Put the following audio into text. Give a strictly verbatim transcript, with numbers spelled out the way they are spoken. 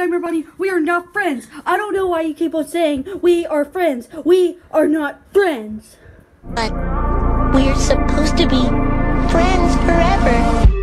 time, everybody, we are not friends. I don't know why you keep on saying we are friends. We are not friends. But we're supposed to be friends forever.